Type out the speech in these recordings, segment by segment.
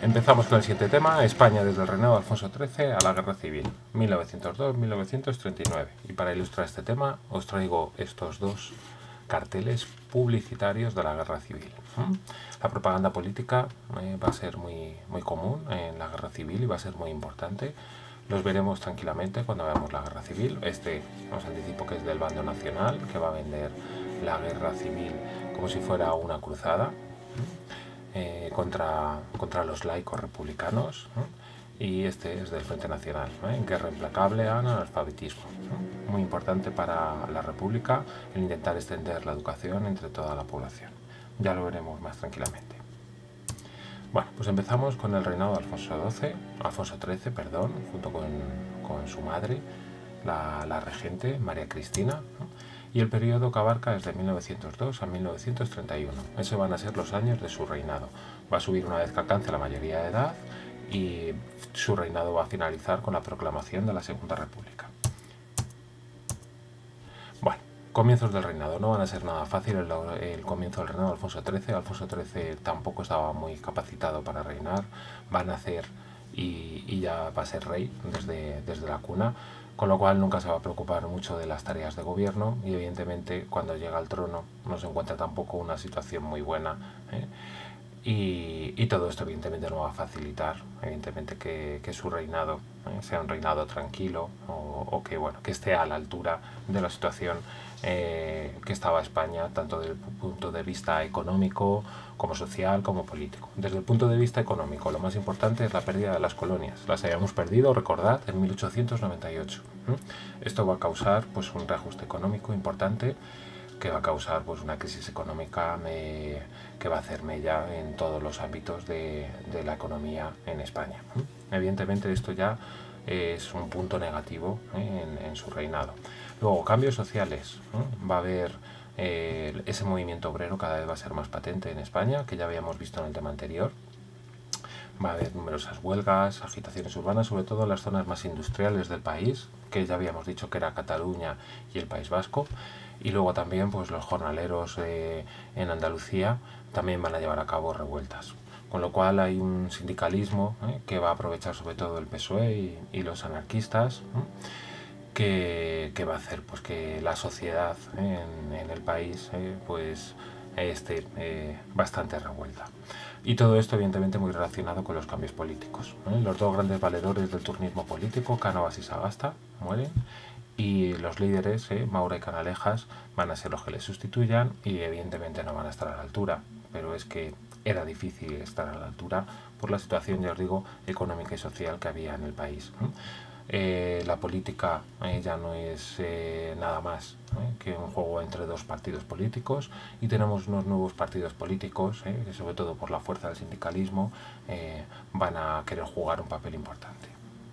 Empezamos con el siguiente tema: España desde el reinado de Alfonso XIII a la Guerra Civil, 1902-1939. Y para ilustrar este tema os traigo estos dos carteles publicitarios de la Guerra Civil. La propaganda política va a ser muy común en la Guerra Civil y va a ser muy importante. Los veremos tranquilamente cuando veamos la Guerra Civil. Este os anticipo que es del bando nacional, que va a vender la Guerra Civil como si fuera una cruzada. Contra los laicos republicanos, y este es del Frente Nacional, guerra implacable al analfabetismo. Muy importante para la República el intentar extender la educación entre toda la población. Ya lo veremos más tranquilamente. Bueno, pues empezamos con el reinado de Alfonso XIII, junto con su madre, la regente María Cristina, y el periodo que abarca es de 1902 a 1931. Esos van a ser los años de su reinado. Va a subir una vez que alcance la mayoría de edad y su reinado va a finalizar con la proclamación de la Segunda República. Bueno, comienzos del reinado. No van a ser nada fácil el comienzo del reinado de Alfonso XIII. Alfonso XIII tampoco estaba muy capacitado para reinar. Va a nacer y ya va a ser rey desde la cuna, con lo cual nunca se va a preocupar mucho de las tareas de gobierno y evidentemente cuando llega al trono no se encuentra tampoco una situación muy buena, y todo esto evidentemente no va a facilitar evidentemente que su reinado sea un reinado tranquilo o que esté a la altura de la situación que estaba España, tanto desde el punto de vista económico como social como político. Desde el punto de vista económico, lo más importante es la pérdida de las colonias. Las habíamos perdido, recordad, en 1898. Esto va a causar pues un reajuste económico importante, que va a causar pues una crisis económica que va a hacer mella en todos los ámbitos de la economía en España. Evidentemente esto ya es un punto negativo en su reinado. Luego, cambios sociales. Va a haber ese movimiento obrero cada vez va a ser más patente en España, que ya habíamos visto en el tema anterior. Va a haber numerosas huelgas, agitaciones urbanas, sobre todo en las zonas más industriales del país, que ya habíamos dicho que era Cataluña y el País Vasco. Y luego también pues los jornaleros en Andalucía también van a llevar a cabo revueltas. Con lo cual hay un sindicalismo que va a aprovechar sobre todo el PSOE y los anarquistas, que va a hacer pues que la sociedad en el país pues esté bastante revuelta. Y todo esto evidentemente muy relacionado con los cambios políticos. Los dos grandes valedores del turnismo político, Cánovas y Sagasta, mueren, y los líderes, Maura y Canalejas, van a ser los que les sustituyan y evidentemente no van a estar a la altura. Pero es que era difícil estar a la altura por la situación, ya os digo, económica y social que había en el país. La política ya no es nada más que un juego entre dos partidos políticos, y tenemos unos nuevos partidos políticos que sobre todo por la fuerza del sindicalismo van a querer jugar un papel importante.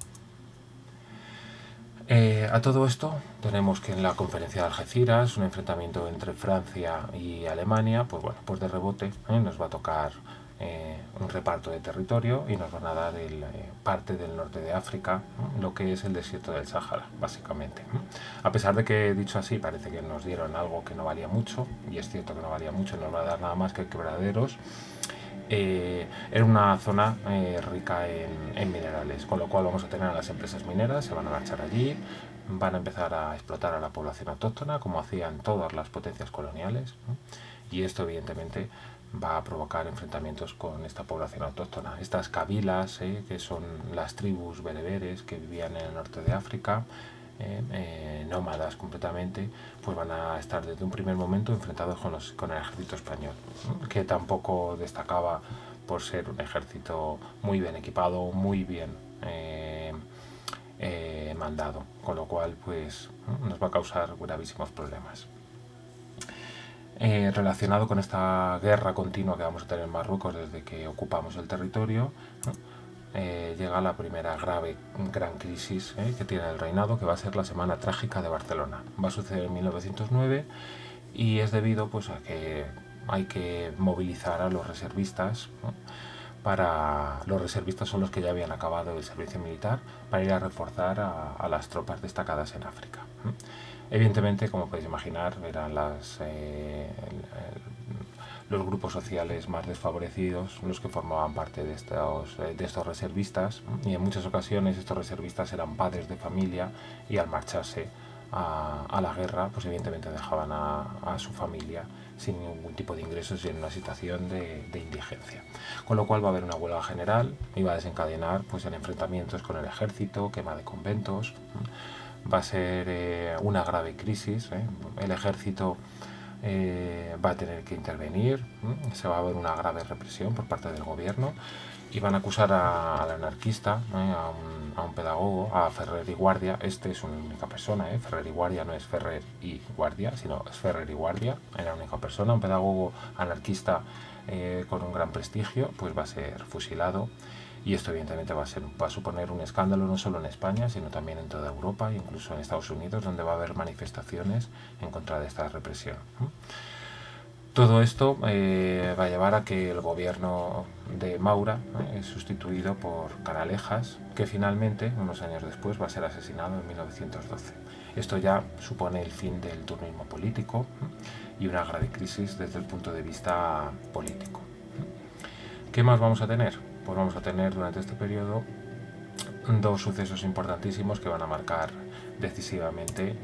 A todo esto tenemos que en la conferencia de Algeciras, un enfrentamiento entre Francia y Alemania, pues bueno, pues de rebote nos va a tocar un reparto de territorio y nos van a dar parte del norte de África, lo que es el desierto del Sáhara, básicamente. A pesar de que, dicho así, parece que nos dieron algo que no valía mucho, y es cierto que no valía mucho, nos va a dar nada más que quebraderos. Era una zona rica en minerales, con lo cual vamos a tener a las empresas mineras, se van a marchar allí, van a empezar a explotar a la población autóctona como hacían todas las potencias coloniales, y esto evidentemente va a provocar enfrentamientos con esta población autóctona. Estas kabilas, que son las tribus bereberes que vivían en el norte de África, nómadas completamente, pues van a estar desde un primer momento enfrentados con el ejército español, que tampoco destacaba por ser un ejército muy bien equipado, muy bien mandado, con lo cual pues nos va a causar gravísimos problemas. Relacionado con esta guerra continua que vamos a tener en Marruecos desde que ocupamos el territorio, llega la primera gran crisis que tiene el reinado, que va a ser la Semana Trágica de Barcelona. Va a suceder en 1909 y es debido pues a que hay que movilizar a los reservistas, los reservistas son los que ya habían acabado el servicio militar, para ir a reforzar a las tropas destacadas en África. Evidentemente, como podéis imaginar, eran los grupos sociales más desfavorecidos los que formaban parte de estos reservistas, y en muchas ocasiones estos reservistas eran padres de familia y al marcharse a la guerra pues evidentemente dejaban a su familia sin ningún tipo de ingresos y en una situación de indigencia, con lo cual va a haber una huelga general y va a desencadenar pues en enfrentamientos con el ejército, quema de conventos. Va a ser una grave crisis, el ejército va a tener que intervenir, se va a ver una grave represión por parte del gobierno y van a acusar al anarquista, a un pedagogo, a Ferrer y Guardia. Este es una única persona, Ferrer y Guardia no es Ferrer y Guardia, sino es Ferrer y Guardia, era una única persona, un pedagogo anarquista con un gran prestigio, pues va a ser fusilado. Y esto evidentemente va a suponer un escándalo no solo en España, sino también en toda Europa e incluso en Estados Unidos, donde va a haber manifestaciones en contra de esta represión. Todo esto va a llevar a que el gobierno de Maura es sustituido por Canalejas, que finalmente, unos años después, va a ser asesinado en 1912. Esto ya supone el fin del turnismo político y una grave crisis desde el punto de vista político. ¿Qué más vamos a tener? Pues vamos a tener durante este periodo dos sucesos importantísimos que van a marcar decisivamente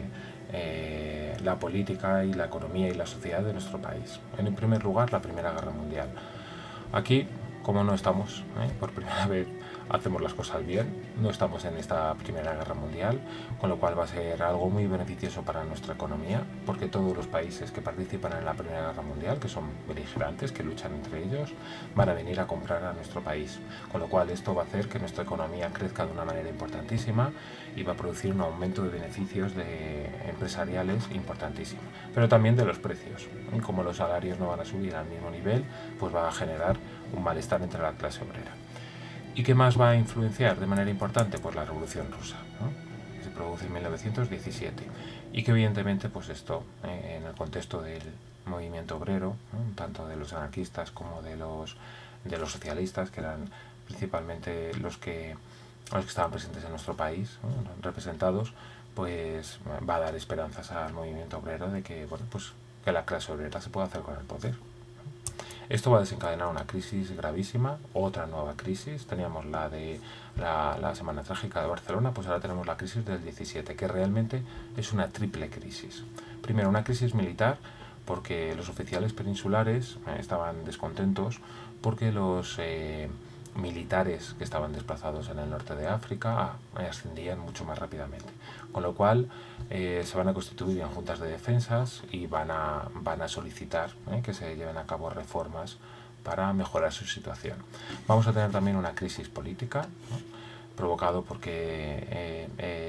la política y la economía y la sociedad de nuestro país. En primer lugar, la Primera Guerra Mundial. Aquí, como no estamos, por primera vez hacemos las cosas bien, no estamos en esta Primera Guerra Mundial, con lo cual va a ser algo muy beneficioso para nuestra economía, porque todos los países que participan en la Primera Guerra Mundial, que son beligerantes, que luchan entre ellos, van a venir a comprar a nuestro país, con lo cual esto va a hacer que nuestra economía crezca de una manera importantísima y va a producir un aumento de beneficios empresariales importantísimo, pero también de los precios. Y como los salarios no van a subir al mismo nivel, pues va a generar un malestar entre la clase obrera. ¿Y qué más va a influenciar de manera importante? Pues la Revolución Rusa, que se produce en 1917 y que evidentemente pues esto en el contexto del movimiento obrero, tanto de los anarquistas como de los socialistas, que eran principalmente los que estaban presentes en nuestro país, representados, pues va a dar esperanzas al movimiento obrero de que, bueno, pues que la clase obrera se pueda hacer con el poder. Esto va a desencadenar una crisis gravísima, otra nueva crisis. Teníamos la de la Semana Trágica de Barcelona, pues ahora tenemos la crisis del 17, que realmente es una triple crisis. Primero, una crisis militar, porque los oficiales peninsulares estaban descontentos porque los militares que estaban desplazados en el norte de África ascendían mucho más rápidamente, con lo cual se van a constituir en juntas de defensas y van a solicitar que se lleven a cabo reformas para mejorar su situación. Vamos a tener también una crisis política, provocado porque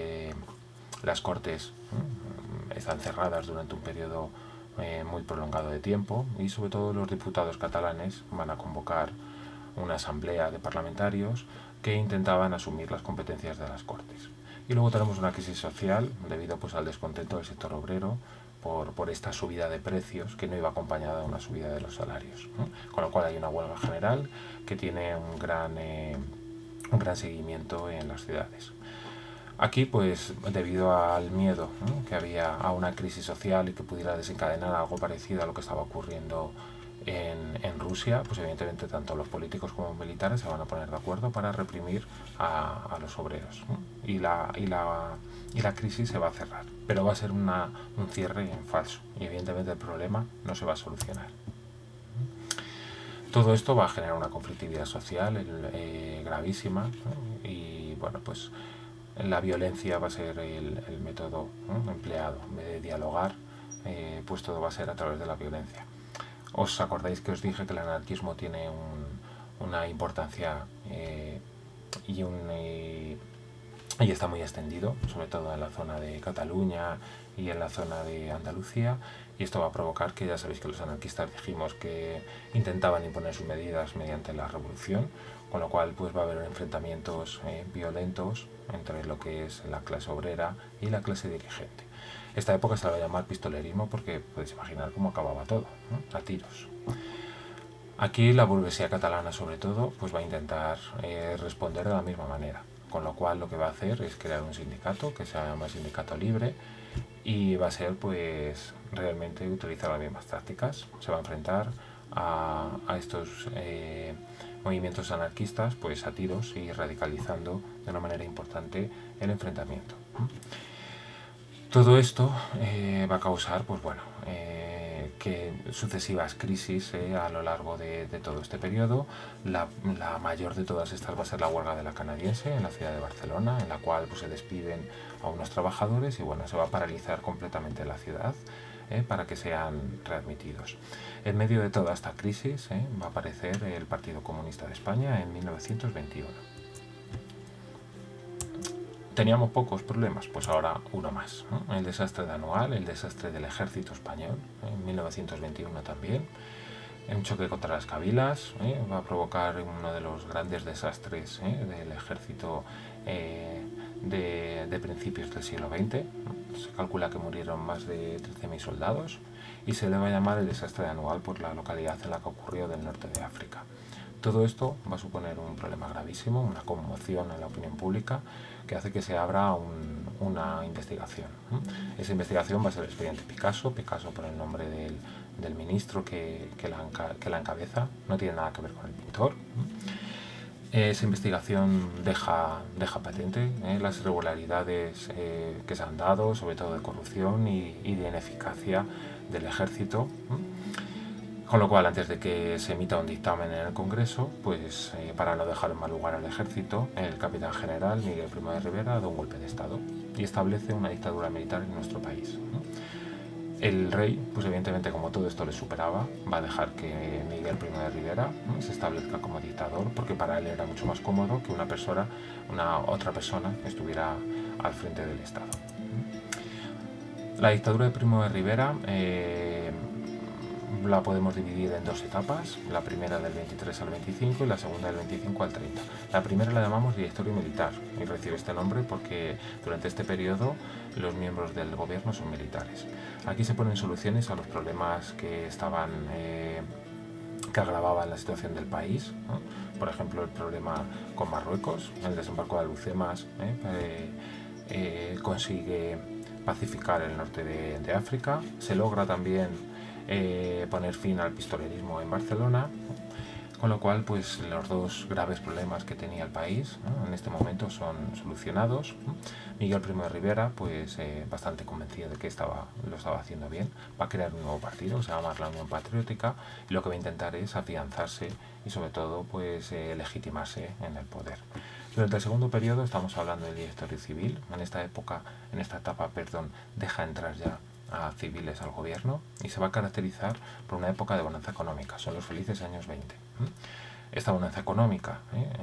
las Cortes están cerradas durante un periodo muy prolongado de tiempo y sobre todo los diputados catalanes van a convocar una asamblea de parlamentarios que intentaban asumir las competencias de las Cortes. Y luego tenemos una crisis social debido pues al descontento del sector obrero por esta subida de precios que no iba acompañada de una subida de los salarios, con lo cual hay una huelga general que tiene un gran seguimiento en las ciudades. Aquí, pues, debido al miedo que había a una crisis social y que pudiera desencadenar algo parecido a lo que estaba ocurriendo en Rusia, pues evidentemente tanto los políticos como los militares se van a poner de acuerdo para reprimir a los obreros, y la crisis se va a cerrar, pero va a ser un cierre en falso y evidentemente el problema no se va a solucionar. Todo esto va a generar una conflictividad social gravísima, y bueno, pues la violencia va a ser el método empleado. En vez de dialogar, pues todo va a ser a través de la violencia. ¿Os acordáis que os dije que el anarquismo tiene una importancia y está muy extendido, sobre todo en la zona de Cataluña y en la zona de Andalucía? Y esto va a provocar que, ya sabéis que los anarquistas dijimos que intentaban imponer sus medidas mediante la revolución, con lo cual pues va a haber enfrentamientos violentos entre lo que es la clase obrera y la clase dirigente. Esta época se la va a llamar pistolerismo porque podéis imaginar cómo acababa todo, a tiros. Aquí la burguesía catalana, sobre todo, pues va a intentar responder de la misma manera, con lo cual lo que va a hacer es crear un sindicato que se llama Sindicato Libre y va a ser pues realmente utilizar las mismas tácticas. Se va a enfrentar a estos movimientos anarquistas pues a tiros y radicalizando de una manera importante el enfrentamiento. Todo esto va a causar pues bueno, que sucesivas crisis a lo largo de todo este periodo. La mayor de todas estas va a ser la huelga de la canadiense en la ciudad de Barcelona, en la cual pues, se despiden a unos trabajadores y bueno, se va a paralizar completamente la ciudad para que sean readmitidos. En medio de toda esta crisis va a aparecer el Partido Comunista de España en 1921. Teníamos pocos problemas, pues ahora uno más, ¿no? El desastre de Anual, el desastre del ejército español, en 1921 también. Un choque contra las Kabilas va a provocar uno de los grandes desastres del ejército de principios del siglo XX. Se calcula que murieron más de 13.000 soldados y se le va a llamar el desastre de Anual por la localidad en la que ocurrió del norte de África. Todo esto va a suponer un problema gravísimo, una conmoción en la opinión pública que hace que se abra una investigación. Esa investigación va a ser el expediente Picasso por el nombre del ministro que la encabeza, no tiene nada que ver con el pintor. Esa investigación deja patente las irregularidades que se han dado, sobre todo de corrupción y de ineficacia del ejército. Con lo cual, antes de que se emita un dictamen en el Congreso, pues para no dejar en mal lugar al ejército, el capitán general Miguel Primo de Rivera da un golpe de Estado y establece una dictadura militar en nuestro país. El rey, pues evidentemente como todo esto le superaba, va a dejar que Miguel Primo de Rivera se establezca como dictador, porque para él era mucho más cómodo que otra persona estuviera al frente del Estado. La dictadura de Primo de Rivera la podemos dividir en dos etapas, la primera del 23 al 25 y la segunda del 25 al 30. La primera la llamamos directorio militar y recibe este nombre porque durante este periodo los miembros del gobierno son militares. Aquí se ponen soluciones a los problemas que que agravaban la situación del país, ¿no? Por ejemplo, el problema con Marruecos, el desembarco de Alhucemas consigue pacificar el norte de África, se logra también poner fin al pistolerismo en Barcelona, con lo cual pues los dos graves problemas que tenía el país, ¿no? En este momento son solucionados. Miguel Primo de Rivera, pues bastante convencido de que lo estaba haciendo bien, va a crear un nuevo partido, se llama la Unión Patriótica, y lo que va a intentar es afianzarse y sobre todo pues legitimarse en el poder. Durante el segundo periodo estamos hablando del directorio civil. En esta etapa, deja entrar ya a civiles al gobierno y se va a caracterizar por una época de bonanza económica, son los felices años 20. Esta bonanza económica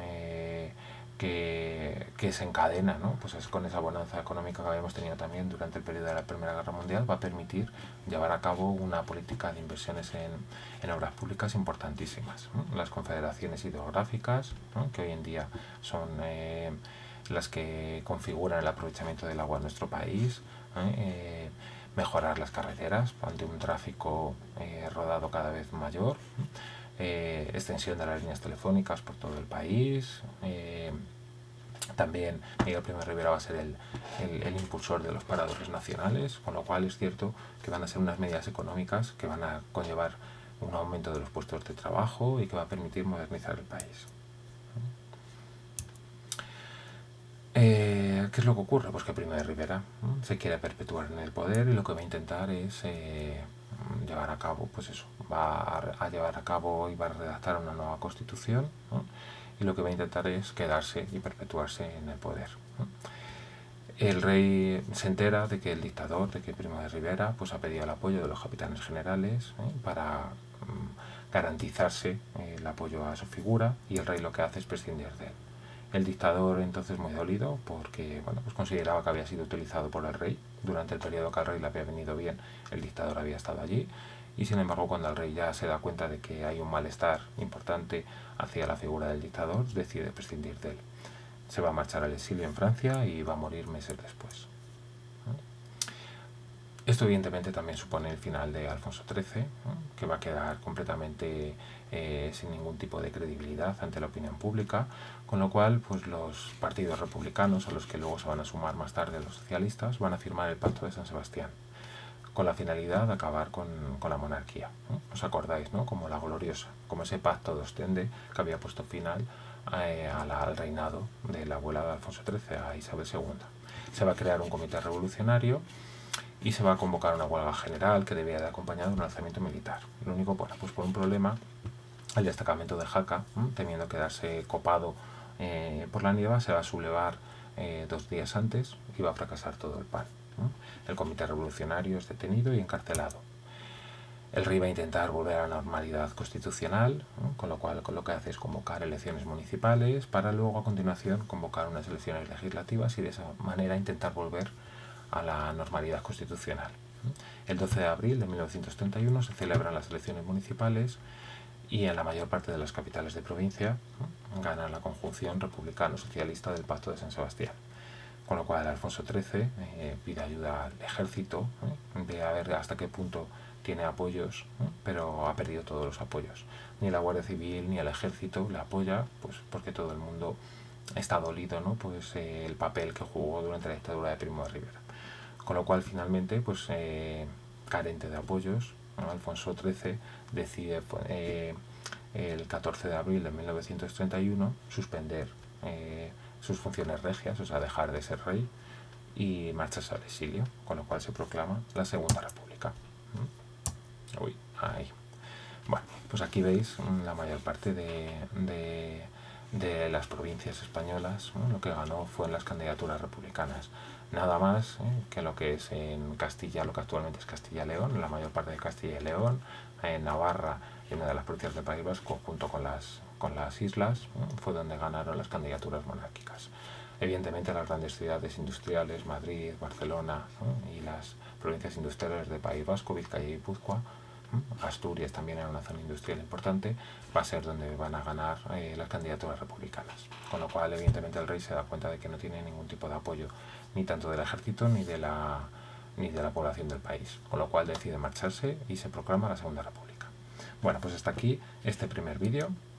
que se encadena, ¿no? Pues con esa bonanza económica que habíamos tenido también durante el periodo de la Primera Guerra Mundial, va a permitir llevar a cabo una política de inversiones en obras públicas importantísimas. Las confederaciones hidrográficas, ¿no? Que hoy en día son las que configuran el aprovechamiento del agua en nuestro país, mejorar las carreteras ante un tráfico rodado cada vez mayor, extensión de las líneas telefónicas por todo el país. También Miguel Primo de Rivera va a ser el impulsor de los paradores nacionales, con lo cual es cierto que van a ser unas medidas económicas que van a conllevar un aumento de los puestos de trabajo y que va a permitir modernizar el país. ¿Qué es lo que ocurre? Pues que Primo de Rivera se quiere perpetuar en el poder y lo que va a intentar es llevar a cabo, pues eso, va a llevar a cabo y va a redactar una nueva constitución, ¿no? Y lo que va a intentar es quedarse y perpetuarse en el poder, ¿no? El rey se entera de que el dictador, de que Primo de Rivera, pues ha pedido el apoyo de los capitanes generales para garantizarse el apoyo a su figura, y el rey lo que hace es prescindir de él. El dictador entonces muy dolido porque bueno, pues consideraba que había sido utilizado por el rey. Durante el periodo que al rey le había venido bien, el dictador había estado allí, y sin embargo cuando el rey ya se da cuenta de que hay un malestar importante hacia la figura del dictador, decide prescindir de él. Se va a marchar al exilio en Francia y va a morir meses después. Esto evidentemente también supone el final de Alfonso XIII, ¿no? Que va a quedar completamente sin ningún tipo de credibilidad ante la opinión pública, con lo cual pues los partidos republicanos, a los que luego se van a sumar más tarde los socialistas, van a firmar el Pacto de San Sebastián. con la finalidad de acabar con la monarquía. ¿Os acordáis, no? Como la gloriosa, como ese pacto de Ostende que había puesto final al reinado de la abuela de Alfonso XIII, a Isabel II. Se va a crear un comité revolucionario y se va a convocar una huelga general que debía de acompañar un alzamiento militar. Lo único, bueno, pues por un problema, el destacamento de Jaca, temiendo quedarse copado por la nieva, se va a sublevar 2 días antes y va a fracasar todo el plan. El comité revolucionario es detenido y encarcelado. El rey va a intentar volver a la normalidad constitucional, con lo cual lo que hace es convocar elecciones municipales para luego a continuación convocar unas elecciones legislativas y de esa manera intentar volver a la normalidad constitucional. El 12 de abril de 1931 se celebran las elecciones municipales y en la mayor parte de las capitales de provincia gana la conjunción republicano-socialista del Pacto de San Sebastián. Con lo cual Alfonso XIII pide ayuda al ejército, ve a ver hasta qué punto tiene apoyos, pero ha perdido todos los apoyos. Ni la Guardia Civil ni el ejército le apoya, pues porque todo el mundo está dolido, ¿no? Pues el papel que jugó durante la dictadura de Primo de Rivera. Con lo cual finalmente, pues carente de apoyos, ¿no? Alfonso XIII decide el 14 de abril de 1931 suspender sus funciones regias, o sea, dejar de ser rey y marcharse al exilio, con lo cual se proclama la Segunda República. Uy, ahí. Bueno, pues aquí veis la mayor parte de las provincias españolas, lo que ganó fue en las candidaturas republicanas. Nada más que lo que es en Castilla, lo que actualmente es Castilla y León, la mayor parte de Castilla y León, en Navarra y una de las provincias del País Vasco, junto con las islas, fue donde ganaron las candidaturas monárquicas. Evidentemente las grandes ciudades industriales, Madrid, Barcelona, y las provincias industriales del País Vasco, Vizcaya y Guipúzcoa, Asturias también era una zona industrial importante, va a ser donde van a ganar las candidaturas republicanas. Con lo cual, evidentemente, el rey se da cuenta de que no tiene ningún tipo de apoyo, ni tanto del ejército ni de la población del país. Con lo cual decide marcharse y se proclama la Segunda República. Bueno, pues hasta aquí este primer vídeo.